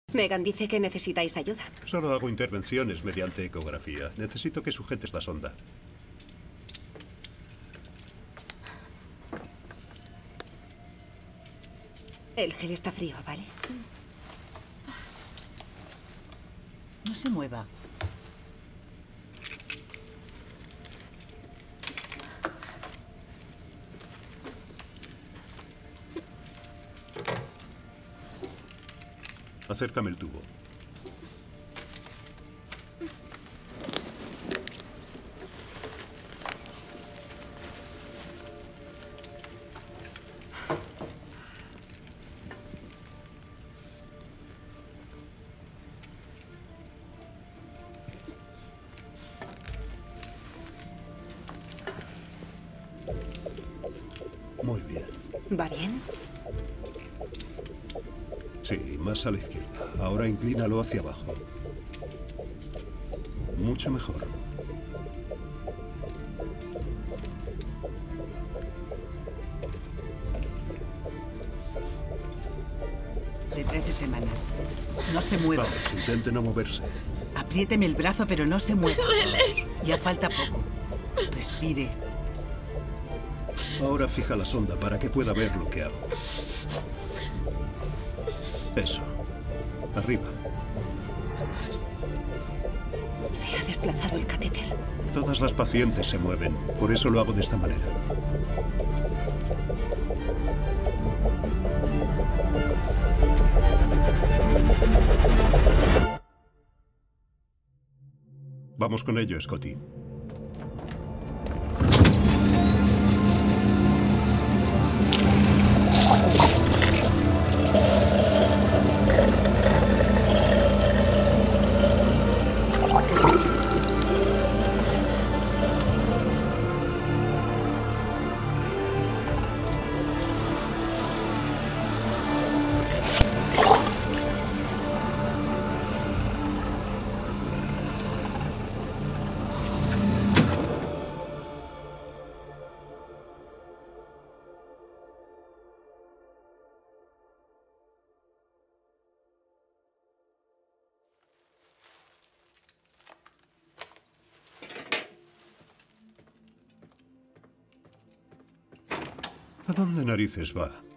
Megan dice que necesitáis ayuda. Solo hago intervenciones mediante ecografía. Necesito que sujetes la sonda. El gel está frío, ¿vale? No se mueva. Acércame el tubo. Muy bien. ¿Va bien? Sí, más a la izquierda. Ahora inclínalo hacia abajo. Mucho mejor. De 13 semanas. No se mueva. Vamos, intente no moverse. Apriéteme el brazo, pero no se mueva. Ya falta poco. Respire. Ahora fija la sonda para que pueda ver lo que hago. Eso. Arriba. Se ha desplazado el catéter. Todas las pacientes se mueven. Por eso lo hago de esta manera. Vamos con ello, Scotty. ¿A dónde narices va?